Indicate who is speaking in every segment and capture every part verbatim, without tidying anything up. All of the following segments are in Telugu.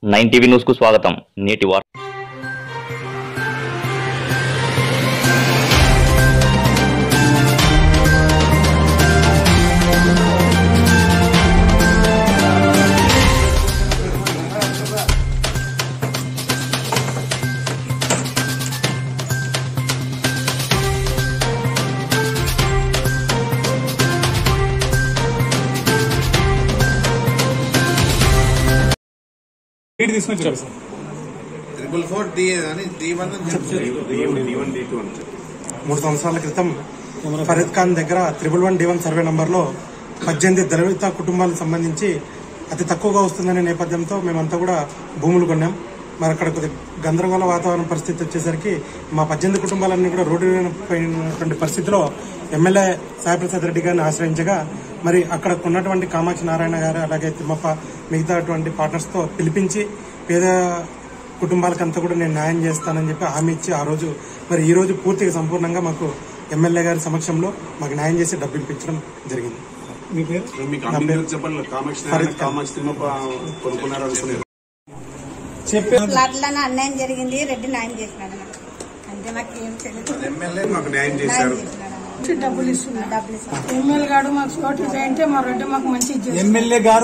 Speaker 1: నైన్ టీవీ న్యూస్ కు స్వాగతం. నేటి వార్త
Speaker 2: ట్రిపుల్ ఫోర్ డి అని డి వన్
Speaker 3: మూడు సంవత్సరాల క్రితం ఫరీద్ ఖాన్ దగ్గర triple one D one survey నంబర్లో పద్దెనిమిది దళిత కుటుంబాలకు సంబంధించి అతి తక్కువగా వస్తుందనే నేపథ్యంతో మేమంతా కూడా భూములు కొన్నాం. మరి అక్కడ కొద్ది గందరగోళ వాతావరణ పరిస్థితి వచ్చేసరికి మా పద్దెనిమిది కుటుంబాలన్నీ కూడా రోడ్డు పోయినటువంటి పరిస్థితిలో ఎమ్మెల్యే సాయిప్రసాద్ రెడ్డి గారిని ఆశ్రయించగా మరి అక్కడ ఉన్నటువంటి కామాక్షి నారాయణ గారు అలాగే తిమ్మప్ప మిగతా అటువంటి పార్ట్నర్స్తో పిలిపించి పేద కుటుంబాలకంతా కూడా నేను న్యాయం చేస్తానని చెప్పి హామీ ఇచ్చి ఆ రోజు మరి ఈ రోజు పూర్తిగా సంపూర్ణంగా మాకు ఎమ్మెల్యే గారి సమక్షంలో మాకు న్యాయం చేసి డబ్బు ఇప్పించడం జరిగింది. మీ పేరు?
Speaker 4: అట్లా అన్యాయం జరిగింది, రెడ్డి న్యాయం చేసినాడు. అంటే మాకు ఏం తెలియదు.
Speaker 2: ఎమ్మెల్యే మాకు న్యాయం చేశారు,
Speaker 4: డబ్బులు ఇస్తున్నారు. డబ్బులు ఇస్తున్నారు. ఎమ్మెల్యే గారు మాకు చోట్లు చేయంటే మా రెడ్డి మాకు మంచి
Speaker 3: ఎమ్మెల్యే గారు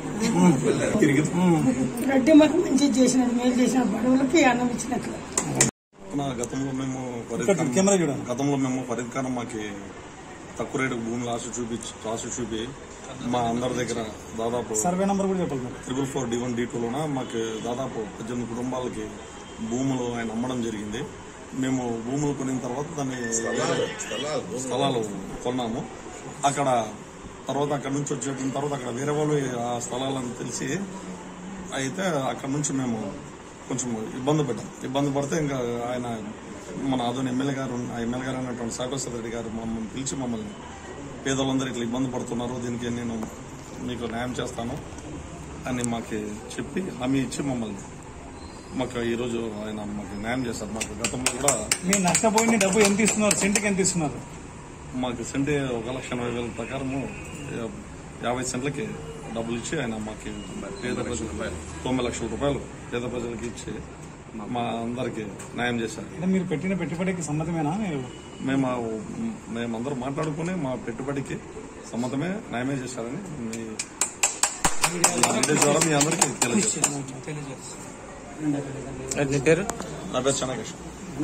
Speaker 4: రెడ్డి మాకు మంచి చేసినది, మేలు చేసిన బడువులకి అన్నం ఇచ్చినట్లు.
Speaker 5: గతంలో మేము గతంలో మేము ఫరీద్ ఖాన్ మాకి తక్కువ రేటు భూములు ఆశ చూపించి ఆశ చూపి మా అందరి దగ్గర దాదాపు
Speaker 3: సర్వే నంబర్ కూడా చెప్పాలి
Speaker 5: triple four D one D టూలోన మాకు దాదాపు పద్దెనిమిది కుటుంబాలకి భూములు ఆయన అమ్మడం జరిగింది. మేము భూములు కొనిన తర్వాత దాన్ని స్థలాలు కొన్నాము. అక్కడ తర్వాత అక్కడ నుంచి వచ్చేసిన తర్వాత అక్కడ వేరే వాళ్ళు ఆ స్థలాలను తెలిసి అయితే అక్కడ నుంచి మేము కొంచెం ఇబ్బంది పడ్డాం. ఇబ్బంది పడితే ఇంకా ఆయన మన ఆదోని ఎమ్మెల్యే గారు ఎమ్మెల్యే గారు అయినటువంటి సాయిప్రసాద్ రెడ్డి గారు మమ్మల్ని పిలిచి మమ్మల్ని పేదలందరూ ఇట్లా ఇబ్బంది పడుతున్నారు, దీనికి నేను మీకు న్యాయం చేస్తాను అని మాకు చెప్పి హామీ ఇచ్చి మమ్మల్ని మాకు ఈరోజు ఆయన మాకు న్యాయం చేస్తారు. మాకు గతంలో కూడా
Speaker 3: మీరు నష్టపోయిన డబ్బు ఎంత ఇస్తున్నారు, సెంటుకి ఎంత ఇస్తున్నారు?
Speaker 5: మాకు సెంటు ఒక లక్ష ఎనభై వేల ప్రకారము యాభై సెంట్లకి డబ్బులు ఇచ్చి ఆయన మాకు పేద ప్రజలు తొమ్మిది లక్షల రూపాయలు పేద ప్రజలకి ఇచ్చి మా అందరికి న్యాయం చేశారు.
Speaker 3: మీరు పెట్టిన పెట్టుబడికి సమ్మతమేనా?
Speaker 5: మేము మేమందరం మాట్లాడుకుని మా పెట్టుబడికి సమ్మతమే న్యాయమే చేశారని మీ ద్వారా మీ అందరికీ తెలియజేస్తాను. నా పేరు చెన్నకేశ్వర్.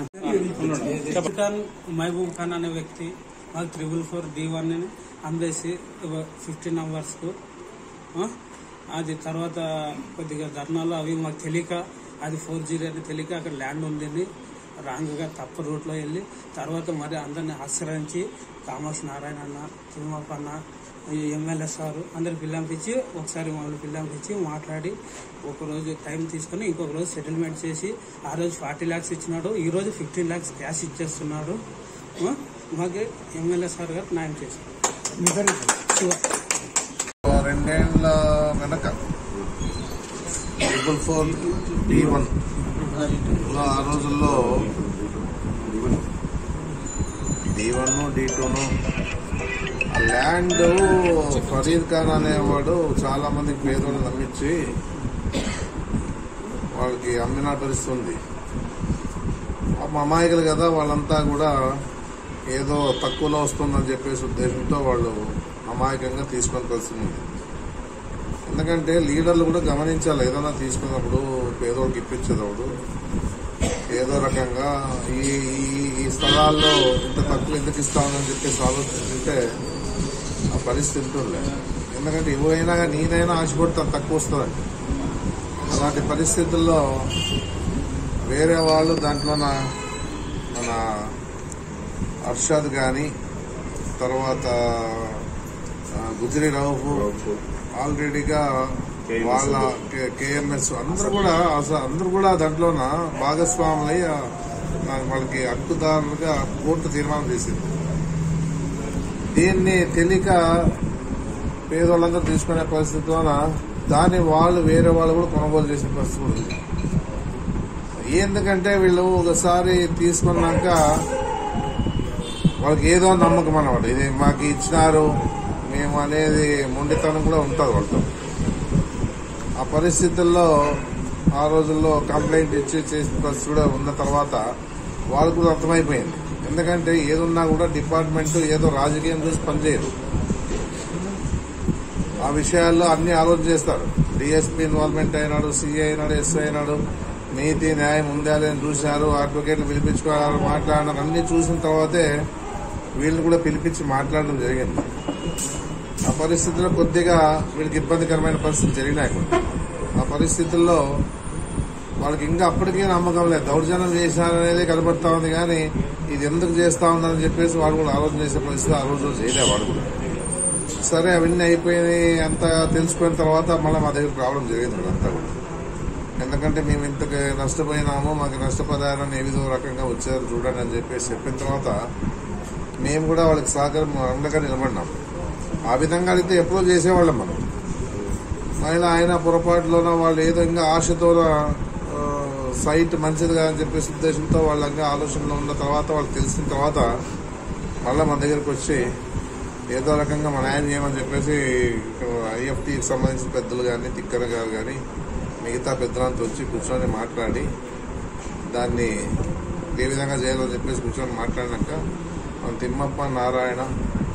Speaker 6: మహబూబ్ ఖాన్ అనే వ్యక్తి మాకు త్రిబుల్ ఫోర్ డి వన్ అమ్మేసి ఫిఫ్టీన్ అవర్స్ కు అది తర్వాత కొద్దిగా ధర్నాలు అవి మాకు తెలియక అది ఫోర్ జీరో అని తెలియక అక్కడ ల్యాండ్ ఉందని రాంగ్గా తప్ప రూట్లో వెళ్ళి తర్వాత మరి అందరిని ఆశ్రయించి కామాక్షి నారాయణ అన్న, తిమ్మప్ప అన్న, ఎమ్మెల్యే సారు అందరు పిల్లంపించి ఒకసారి మమ్మల్ని పిల్లంపించి మాట్లాడి ఒకరోజు టైం తీసుకుని ఇంకొక రోజు సెటిల్మెంట్ చేసి ఆ రోజు ఫార్టీ ల్యాక్స్ ఇచ్చినాడు, ఈ రోజు ఫిఫ్టీన్ ల్యాక్స్ క్యాష్ ఇచ్చేస్తున్నాడు. మాకు ఎమ్మెల్యే సార్ గారు న్యాయం చేశారు.
Speaker 2: రెండేళ్ల వెనక ట్రిపుల్ ఫోర్ డి వన్ ఆ రోజుల్లో డి వన్ డి టూను ఆ ల్యాండ్ ఫరీద్ ఖాన్ అనేవాడు చాలా మందికి పేదోళ్ళు నమ్మించి వాళ్ళకి అమ్మిన పరిస్థితుంది. అమాయకులు కదా వాళ్ళంతా కూడా ఏదో తక్కువలో వస్తుందని చెప్పేసి ఉద్దేశంతో వాళ్ళు అమాయకంగా తీసుకొని కలిసింది. ఎందుకంటే లీడర్లు కూడా గమనించాలి, ఏదైనా తీసుకున్నప్పుడు పేదోళ్ళకి ఇప్పించేటప్పుడు ఏదో రకంగా ఈ ఈ స్థలాల్లో ఇంత తక్కువ ఎందుకు ఇస్తామని చెప్పేసి ఆలోచించుంటే ఆ పరిస్థితి ఉంటుండే. ఎందుకంటే ఎవరైనా నేనైనా ఆశపడితే తక్కువ వస్తుందండి. అలాంటి పరిస్థితుల్లో వేరే వాళ్ళు దాంట్లో మన అర్షద్ కానీ తర్వాత గుజరీ రౌఫ్ ఆల్రెడీగా వాళ్ళ కేఎంఎస్ అందరూ కూడా అందరూ కూడా దాంట్లోన భాగస్వాములై వాళ్ళకి హక్కుదారులుగా కోర్టు తీర్మానం చేసింది. దీన్ని తెలియక పేదోళ్ళందరూ తీసుకునే పరిస్థితిలోన దాన్ని వాళ్ళు వేరే వాళ్ళు కూడా కొనుగోలు చేసే పరిస్థితి ఉంది. ఎందుకంటే వీళ్ళు ఒకసారి తీసుకున్నాక వాళ్ళకి ఏదో నమ్మకం అన్నమాట, ఇది మాకు ఇచ్చినారు మేము అనేది మొండితనం కూడా ఉంటుంది వాళ్ళతో. ఆ పరిస్థితుల్లో ఆ రోజుల్లో కంప్లైంట్ ఇచ్చి చేసిన పరిస్థితి కూడా ఉన్న తర్వాత వాళ్ళకు కూడా అర్థమైపోయింది. ఎందుకంటే ఏదున్నా కూడా డిపార్ట్మెంట్ ఏదో రాజకీయం చూసి పనిచేయదు. ఆ విషయాల్లో అన్ని ఆలోచన చేస్తారు. డిఎస్పీ ఇన్వాల్వ్మెంట్ అయినాడు, సీఐ అయినాడు, ఎస్ఐ అయినాడు, నీతి న్యాయం ఉందా లేదని చూశారు, అడ్వకేట్లు పిలిపించుకోవాలి మాట్లాడినారు. అన్ని చూసిన తర్వాతే వీళ్ళని కూడా పిలిపించి మాట్లాడడం జరిగింది. ఆ పరిస్థితుల్లో కొద్దిగా వీళ్ళకి ఇబ్బందికరమైన పరిస్థితులు జరిగినాయి. ఆ పరిస్థితుల్లో వాళ్ళకి ఇంకా అప్పటికీ నమ్మకం లేదు. దౌర్జన్యం చేశారనేది కనబడతా ఉంది, కానీ ఇది ఎందుకు చేస్తా ఉందని చెప్పేసి వాడు కూడా ఆలోచన చేసే పరిస్థితి ఆ రోజు చేయలే వాడు కూడా. సరే అవన్నీ అయిపోయినాయి, అంతా తెలుసుకున్న తర్వాత మళ్ళీ మా దగ్గరకు రావడం జరిగింది వీళ్ళంతా కూడా. ఎందుకంటే మేము ఇంతకు నష్టపోయినాము, మాకు నష్టపరిహారాన్ని ఏ విధో రకంగా వచ్చారు చూడండి అని చెప్పేసి చెప్పిన తర్వాత మేము కూడా వాళ్ళకి సహకారం అండగా నిలబడినాం. ఆ విధంగా అయితే ఎప్పుడో చేసేవాళ్ళం మనం. మళ్ళీ ఆయన పొరపాటులోన వాళ్ళు ఏదో ఇంకా ఆశతో సైట్ మంచిదిగా అని చెప్పేసి ఉద్దేశంతో వాళ్ళంగా ఆలోచనలో ఉన్న తర్వాత వాళ్ళకి తెలిసిన తర్వాత మళ్ళీ మన దగ్గరకు వచ్చి ఏదో రకంగా మన న్యాయం చేయమని చెప్పేసి ఐఎఫ్టీకి సంబంధించిన పెద్దలు కానీ, తిక్కన గారు కానీ, మిగతా పెద్దలంతా వచ్చి కూర్చొని మాట్లాడి దాన్ని ఏ విధంగా చేయాలని చెప్పేసి కూర్చొని మాట్లాడినాక మన తిమ్మప్ప నారాయణ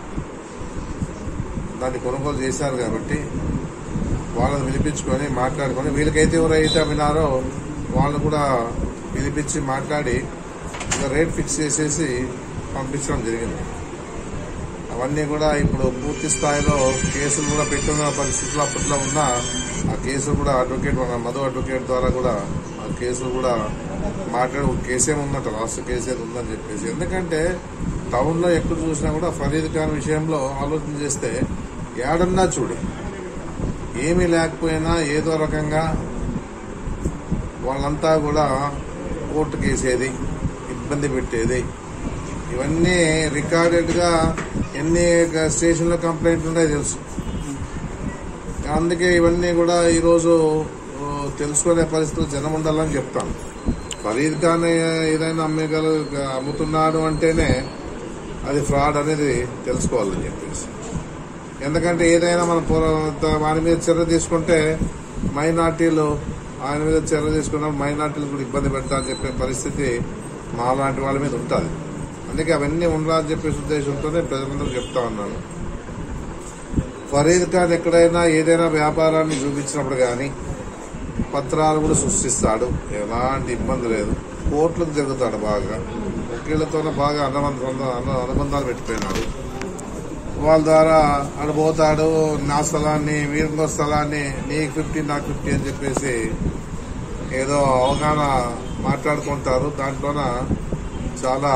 Speaker 2: దాన్ని కొనుగోలు చేశారు కాబట్టి వాళ్ళని పిలిపించుకొని మాట్లాడుకొని వీళ్ళకైతే ఎవరైతే వినారో వాళ్ళు కూడా పిలిపించి మాట్లాడి రేట్ ఫిక్స్ చేసేసి పంపించడం జరిగింది. అవన్నీ కూడా ఇప్పుడు పూర్తి స్థాయిలో కేసులు కూడా పెట్టుకున్న పరిస్థితులు అప్పట్లో ఉన్న ఆ కేసులు కూడా అడ్వకేట్ మన మధు అడ్వకేట్ ద్వారా కూడా ఆ కేసులు కూడా మాట్లాడి కేసేముందంట, లాస్ట్ కేసేది ఉందని చెప్పేసి. ఎందుకంటే టౌన్లో ఎక్కడ చూసినా కూడా ఫరీద్ ఖాన్ విషయంలో ఆలోచన చేస్తే ఏడన్నా చూడు ఏమీ లేకపోయినా ఏదో రకంగా వాళ్ళంతా కూడా కోర్టు కేసేది, ఇబ్బంది పెట్టేది, ఇవన్నీ రికార్డెడ్ గా ఎన్ని స్టేషన్లో కంప్లైంట్లు ఉన్నాయో తెలుసు. అందుకే ఇవన్నీ కూడా ఈరోజు తెలుసుకునే పరిస్థితులు జనం ఉండాలని చెప్తాను. ఫరీద్ ఖాన్ ఏదైనా అమ్మగల అమ్ముతున్నాడు అంటేనే అది ఫ్రాడ్ అనేది తెలుసుకోవాలని చెప్పేసి. ఎందుకంటే ఏదైనా మన వాని మీద చర్య తీసుకుంటే మైనార్టీలు ఆయన మీద చర్య తీసుకున్నప్పుడు మైనార్టీలు కూడా ఇబ్బంది పెడతా అని చెప్పే పరిస్థితి మా లాంటి వాళ్ళ మీద ఉంటుంది. అందుకే అవన్నీ ఉండాలని చెప్పేసి ఉద్దేశంతోనే ప్రజలందరూ చెప్తా ఉన్నాను. ఫరీద్ ఖాన్ ఎక్కడైనా ఏదైనా వ్యాపారాన్ని చూపించినప్పుడు కానీ పత్రాలు కూడా సృష్టిస్తాడు, ఎలాంటి ఇబ్బంది లేదు. కోర్టులకు జరుగుతాడు, బాగా వకీళ్లతోనే బాగా అనుబంధ అనుబంధాలు పెట్టిపోయినాడు. వాళ్ళ ద్వారా అడిపోతాడు, నా స్థలాన్ని వీరింకో స్థలాన్ని నీకు ఫిఫ్టీ నాకు ఫిఫ్టీ అని చెప్పేసి ఏదో అవగాహన మాట్లాడుకుంటారు. దాంట్లోన చాలా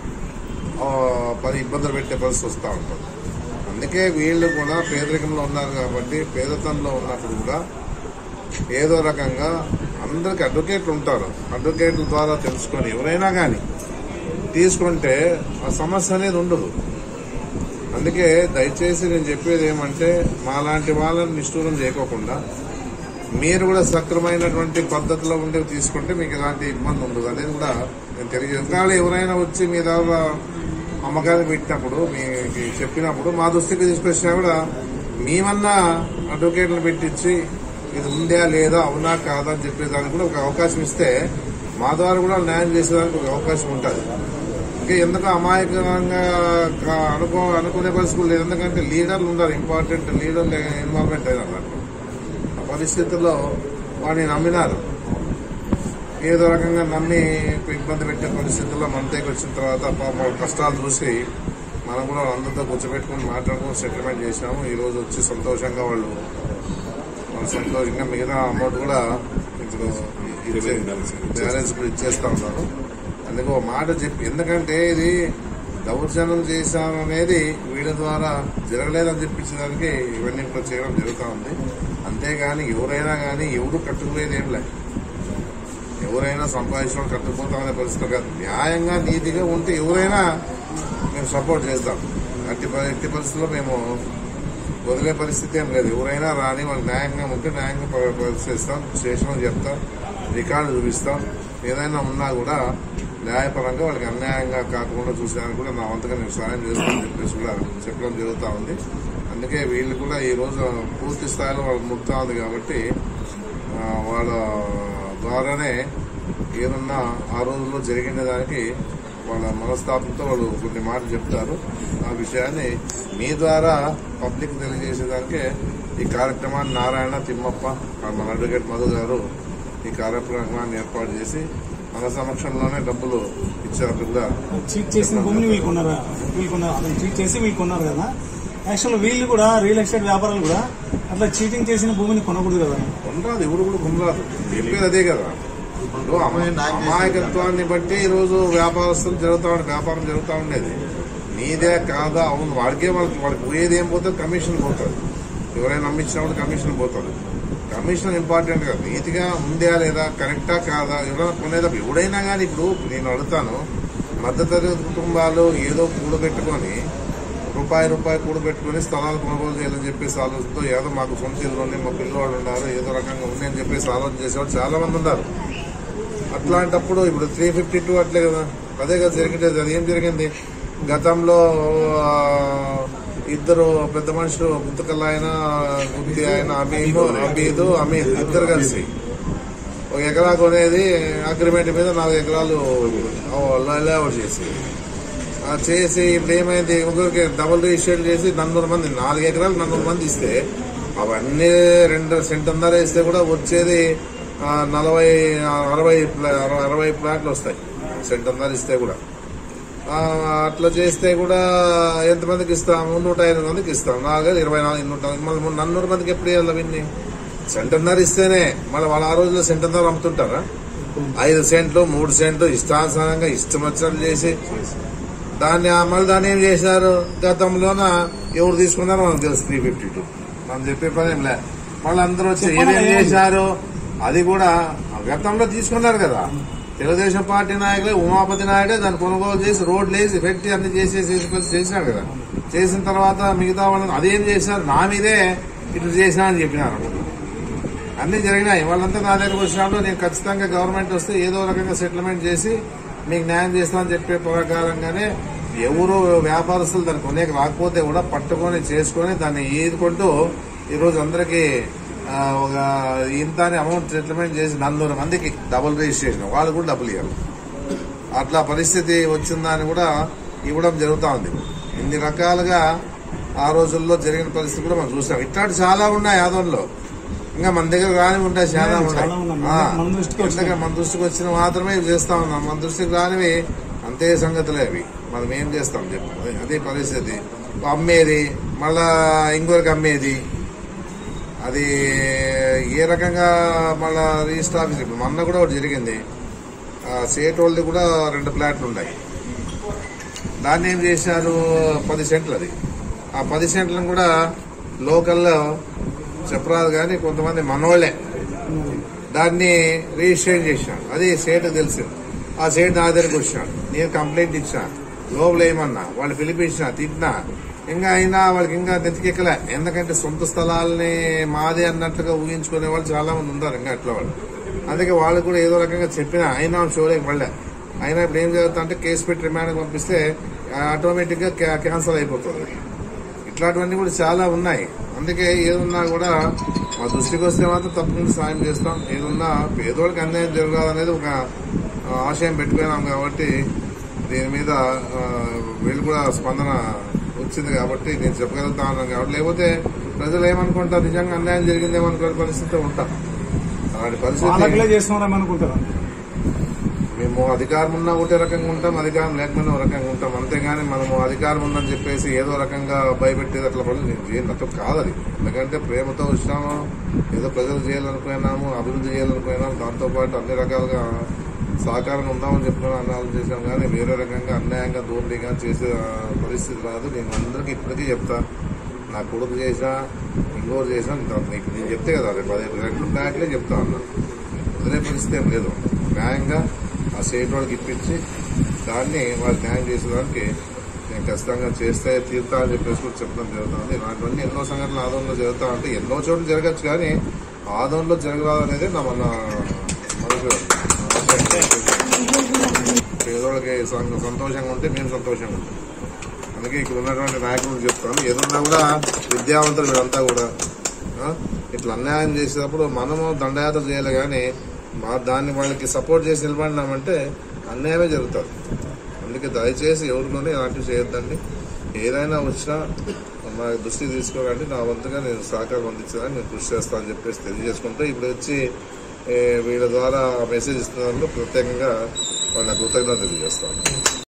Speaker 2: పది ఇబ్బందులు పెట్టే పరిస్థితి వస్తూ ఉంటుంది. అందుకే వీళ్ళు కూడా పేదరికంలో ఉన్నారు కాబట్టి పేదతనంలో ఉన్నప్పుడు కూడా ఏదో రకంగా అందరికి అడ్వకేట్లు ఉంటారు. అడ్వకేట్ల ద్వారా తెలుసుకొని ఎవరైనా కానీ తీసుకుంటే ఆ సమస్య అనేది ఉండదు. అందుకే దయచేసి నేను చెప్పేది ఏమంటే మాలాంటి వాళ్ళని నిష్ఠూరం చేయకోకుండా మీరు కూడా సక్రమైనటువంటి పద్ధతిలో ఉండి తీసుకుంటే మీకు ఎలాంటి ఇబ్బంది ఉండదు అనేది కూడా నేను తెలియజేస్తాను. ఎవరైనా వచ్చి మీ దగ్గర అమ్మకాన్ని పెట్టినప్పుడు మీకు చెప్పినప్పుడు మా దృష్టికి తీసుకొచ్చినా కూడా మేమన్నా అడ్వకేట్లను పెట్టించి ఇది ఉందా లేదా అవునా కాదా అని చెప్పేదానికి కూడా ఒక అవకాశం ఇస్తే మా ద్వారా కూడా న్యాయం చేసేదానికి ఒక అవకాశం ఉంటుంది. ఇంకా ఎందుకు అమాయకంగా అనుకో అనుకునే పరిస్థితులు లేదు. ఎందుకంటే లీడర్లు ఉన్నారు, ఇంపార్టెంట్ లీడర్లు ఇన్వాల్వ్మెంట్ అయినారు. ఆ పరిస్థితుల్లో వాడిని నమ్మినారు. ఏదో రకంగా నమ్మి ఇబ్బంది పెట్టే పరిస్థితుల్లో మన దగ్గర వచ్చిన తర్వాత పాప కష్టాలు చూసి మనం కూడా అందరితో కూర్చోబెట్టుకుని మాట్లాడుకుని సెటిల్మెంట్ చేసినాము. ఈ రోజు వచ్చి సంతోషంగా వాళ్ళు వాళ్ళు సంతోషంగా మిగతా అమౌంట్ కూడా ఇప్పుడు బ్యాలెన్స్ కూడా ఇచ్చేస్తా ఉన్నారు. అందుకే ఒక మాట చెప్పి, ఎందుకంటే ఇది దౌర్జన్యం చేశామనేది వీళ్ళ ద్వారా జరగలేదని చెప్పించడానికి ఇవన్నీ కూడా చేయడం జరుగుతూ ఉంది. అంతేగాని ఎవరైనా కానీ ఎవరు కట్టుకునేది ఏం లేదు. ఎవరైనా సంపాదించడం కట్టుకుపోతామనే పరిస్థితి కాదు. న్యాయంగా నీతిగా ఉంటే ఎవరైనా మేము సపోర్ట్ చేస్తాం. అట్టి ఎట్టి పరిస్థితుల్లో మేము వదిలే పరిస్థితి ఏం లేదు. ఎవరైనా రాని వాళ్ళు న్యాయంగా ఉంటే న్యాయంగా పరిశీలిస్తాం, స్టేషన్లో చెప్తాం, రికార్డు చూపిస్తాం. ఏదైనా ఉన్నా కూడా న్యాయపరంగా వాళ్ళకి అన్యాయంగా కాకుండా చూసేదానికి కూడా నా వంతుగా నేను సహాయం చేస్తానని చెప్పేసి కూడా చెప్పడం జరుగుతూ ఉంది. అందుకే వీళ్ళు కూడా ఈ రోజు పూర్తి స్థాయిలో వాళ్ళు ముక్తా ఉంది కాబట్టి వాళ్ళ ద్వారానే ఏదన్నా ఆ రోజుల్లో జరిగిన దానికి వాళ్ళ మనస్తాపంతో వాళ్ళు కొన్ని మాటలు చెప్తారు. ఆ విషయాన్ని మీ ద్వారా పబ్లిక్ తెలియజేసేదానికే ఈ కార్యక్రమాన్ని నారాయణ తిమ్మప్ప మన అడ్వకేట్ మధు గారు ఈ కార్యక్రమాన్ని ఏర్పాటు చేసి మన సమక్షంలోనే డబ్బులు ఇచ్చారు కూడా.
Speaker 7: చీట్ చేసిన భూమిని వీళ్ళు కొన్నారా వీళ్ళు కొన్నారు అతను చీట్ చేసి వీళ్ళు కొన్నారు కదా. యాక్చువల్ వీళ్ళు కూడా రియల్ ఎస్టేట్ వ్యాపారాలు కూడా అట్లా చీటింగ్ చేసిన భూమిని కొనకూడదు కదా.
Speaker 2: కొనరాదు, ఎవరు కూడా కొనరాదు. చెప్పేది అదే కదా. ఇప్పుడు అమాయకత్వాన్ని బట్టి ఈరోజు వ్యాపారస్తులు జరుగుతా ఉండే వ్యాపారం జరుగుతూ ఉండేది. నీదే కాదా అవును వాడికే వాళ్ళకి వాడికి పోయేది ఏం పోతుంది, కమిషన్ పోతుంది. ఎవరైనా నమ్మించినప్పుడు కమిషన్ పోతుంది. కమిషన్ ఇంపార్టెంట్ కదా. నీతిగా ఉందా లేదా, కరెక్టా కాదా, ఎవరైనా కొనేటప్పుడు ఎవడైనా కానీ ఇప్పుడు నేను అడుగుతాను, మధ్యతరగతి కుటుంబాలు ఏదో కూడబెట్టుకొని రూపాయి రూపాయి కూడబెట్టుకుని స్థలాలు కొనుగోలు చేయాలని చెప్పేసి ఆలోచనతో ఏదో మాకు సొంత ఇల్లు ఉన్నాయి, మా పిల్లవాళ్ళు ఉన్నారు, ఏదో రకంగా ఉన్నాయని చెప్పేసి ఆలోచన చేసేవాళ్ళు చాలా మంది ఉన్నారు. అట్లాంటప్పుడు ఇప్పుడు త్రీ ఫిఫ్టీ టూ అట్లే కదా, అదే కదా జరిగింది. అది ఏం జరిగింది గతంలో ఇద్దరు పెద్ద మనుషులు గుంతకల్ ఆయన గుత్తి ఆయన అమీదు అమీదు అమీద్ ఇద్దరు కలిసి ఒక ఎకరా కొనేది అగ్రిమెంట్ మీద నాలుగు ఎకరాలు లేఅవుట్ చేసి చేసి ఇప్పుడు ఏమైంది ముగ్గురికి డబుల్ రిజిస్ట్రేట్ చేసి నన్నూరు మంది నాలుగు ఎకరాలు నన్నూరు మంది ఇస్తే అవన్నీ రెండు సెంటున్నర ఇస్తే కూడా వచ్చేది నలభై అరవై అరవై ప్లాట్లు వస్తాయి సెంటున్నర ఇస్తే కూడా. అట్లా చేస్తే కూడా ఎంతమందికి ఇస్తాము, నూట ఎనిమిది మందికి ఇస్తాం. నాలుగు ఇరవై నాలుగు నూట మళ్ళీ నన్నూరు మందికి ఎప్పుడు ఇవ్వాలి అవన్నీ? సెంటున్నర ఇస్తేనే మళ్ళీ వాళ్ళ ఆ రోజుల్లో సెంటున్నర అమ్ముతుంటారా? ఐదు సెంట్లు మూడు సెంట్లు ఇష్టానుసారంగా ఇష్టం వచ్చినట్లు చేసి దాన్ని మళ్ళీ దాన్ని ఏం చేశారు, గతంలోన ఎవరు తీసుకున్నారో మనకు తెలుసు. త్రీ ఫిఫ్టీ టూ మనం చెప్పే పని ఏం లే. వాళ్ళు అందరూ వచ్చి ఏమేం చేశారు అది కూడా గతంలో తీసుకున్నారు కదా. తెలుగుదేశం పార్టీ నాయకులే ఉమాపతి నాయుడే దాన్ని కొనుగోలు చేసి రోడ్లు వేసి పెట్టి అన్ని చేసేసి చేసినాడు కదా. చేసిన తర్వాత మిగతా వాళ్ళని అదేం చేశారు, నా మీదే ఇటు చేసినా అని చెప్పినారు. అన్ని జరిగినాయి. వాళ్ళంతా నా దగ్గరకు వచ్చినప్పుడు నేను ఖచ్చితంగా గవర్నమెంట్ వస్తే ఏదో రకంగా సెటిల్మెంట్ చేసి మీకు న్యాయం చేస్తామని చెప్పే ప్రకారంగానే ఎవరు వ్యాపారస్తులు దాన్ని కొనేకి రాకపోతే కూడా పట్టుకొని చేసుకుని దాన్ని ఈదుకుంటూ ఈరోజు అందరికీ ఒక ఇంత అమౌంట్ సెటిల్మెంట్ చేసి నలుగురు మందికి డబుల్ రిజిస్ట్రేషన్ వాళ్ళు కూడా డబ్బులు ఇవ్వాలి. అట్లా పరిస్థితి వచ్చిందని కూడా ఇవ్వడం జరుగుతూ ఉంది. ఇన్ని రకాలుగా ఆ రోజుల్లో జరిగిన పరిస్థితి కూడా మనం చూసాం. ఇట్లాంటి చాలా ఉన్నాయి ఆదంలో, ఇంకా మన దగ్గర రాని ఉంటాయి, చాలా ఉన్నాయి. ఎందుకంటే మన దృష్టికి వచ్చిన మాత్రమే చేస్తా ఉన్నాం. మన దృష్టికి రానివి అంతే సంగతులే అవి. మనం ఏం చేస్తాం చెప్పు, అదే పరిస్థితి. అమ్మేది మళ్ళా ఇంకొకరికి అమ్మేది, అది ఏ రకంగా మళ్ళా రిజిస్టర్ ఆఫీస్. ఇప్పుడు మొన్న కూడా ఒకటి జరిగింది, సేట్ వాళ్ళది కూడా రెండు ప్లాట్లు ఉన్నాయి. దాన్ని ఏం చేశారు, పది సెంట్లు అది. ఆ పది సెంట్లను కూడా లోకల్లో చెప్పరాదు కానీ కొంతమంది మనోళ్లే దాన్ని రిజిస్ట్రేట్ చేశాను. అది సేట్ తెలిసింది. ఆ సేట్ నా దగ్గరికి వచ్చాను, నేను కంప్లైంట్ ఇచ్చా, లోపల ఏమన్నా వాళ్ళు పిలిపించిన తిట్టినా, ఇంకా అయినా వాళ్ళకి ఇంకా నెత్తికెక్కలే. ఎందుకంటే సొంత స్థలాలని మాదే అన్నట్లుగా ఊహించుకునే వాళ్ళు చాలా మంది ఉన్నారు ఇంకా అట్లా వాళ్ళు. అందుకే వాళ్ళు కూడా ఏదో రకంగా చెప్పినా అయినా షోలేకి పడలే. అయినా ఇప్పుడు ఏం జరుగుతుంది అంటే కేసు పెట్టి రిమాండ్కి పంపిస్తే ఆటోమేటిక్ గా క్యాన్సల్ అయిపోతుంది. ఇట్లాంటివన్నీ కూడా చాలా ఉన్నాయి. అందుకే ఏదున్నా కూడా మా దృష్టికి వస్తే మాత్రం తప్పకుండా సాయం చేస్తాం. ఏదున్నా పేదోళ్ళకి అన్యాయం జరగాలనేది ఒక ఆశయం పెట్టుకున్నాం కాబట్టి దీని మీద వీళ్ళు కూడా స్పందన వచ్చింది కాబట్టి నేను చెప్పగలుగుతా ఉన్నాను కాబట్టి. లేకపోతే ప్రజలు ఏమనుకుంటారు, నిజంగా అన్యాయం జరిగిందేమో అనుకునే పరిస్థితి ఉంటాం. అలాంటి పరిస్థితి మేము అధికారం ఉన్నా ఒకటే రకంగా ఉంటాం, అధికారం లేకపోయినా ఒక రకంగా ఉంటాం. అంతేగాని మనము అధికారం ఉందని చెప్పేసి ఏదో రకంగా భయపెట్టేది అట్లా పనులు చేయనట్టు కాదు అది. ఎందుకంటే ప్రేమతో వచ్చాము, ఏదో ప్రజలు చేయాలనుకున్నాము, అభివృద్ధి చేయాలనుకున్నాము, దాంతోపాటు అన్ని రకాలుగా సహకారంగా ఉందామని చెప్పుకుని అన్నాలు చేశాం. కానీ వేరే రకంగా అన్యాయంగా దోపిడీగా చేసే పరిస్థితి రాదు. నేను అందరికీ ఇప్పటికీ చెప్తా, నా కొడుకు చేసినా ఇంకోరు చేసినా నీకు నేను చెప్తే కదా రేపు పది రెండు బ్యాట్లే చెప్తా ఉన్నా. వదిలే పరిస్థితి ఏం లేదు. న్యాయంగా ఆ స్టేట్ వాళ్ళకి ఇప్పించి దాన్ని వాళ్ళు న్యాయం చేసేదానికి నేను ఖచ్చితంగా చేస్తే తీరుతా అని చెప్పేసి కూడా చెప్పడం జరుగుతుంది. ఇలాంటివన్నీ ఎన్నో సంఘటనలు ఆదంలో జరుగుతా ఉంటే ఎన్నో చోట్ల జరగచ్చు, కానీ ఆదంలో జరగరాదు అనేది నా మన మనసు. పేదోళ్ళకి సంతోషంగా ఉంటే మేము సంతోషంగా ఉంటాం. అందుకే ఇక్కడ ఉన్నటువంటి నాయకులు చెప్తాను, ఏదన్నా కూడా విద్యావంతులు వీళ్ళంతా కూడా ఇట్లా అన్యాయం చేసేటప్పుడు మనము దండయాత్ర చేయాలి, కానీ మా దాన్ని వాళ్ళకి సపోర్ట్ చేసి నిలబడినామంటే అన్యాయమే జరుగుతుంది. అందుకే దయచేసి ఎవరిలోనే ఇలాంటివి చేయొద్దండి. ఏదైనా వచ్చినా మా దృష్టికి తీసుకోవాలంటే నా వంతుగా నేను సహకారం అందించడానికి నేను కృషి చేస్తానని చెప్పేసి తెలియజేసుకుంటూ ఇప్పుడు వచ్చి వీళ్ళ ద్వారా మెసేజ్ ఇస్తున్నందుకు ప్రత్యేకంగా వాళ్ళ కృతజ్ఞతలు తెలియజేస్తాను.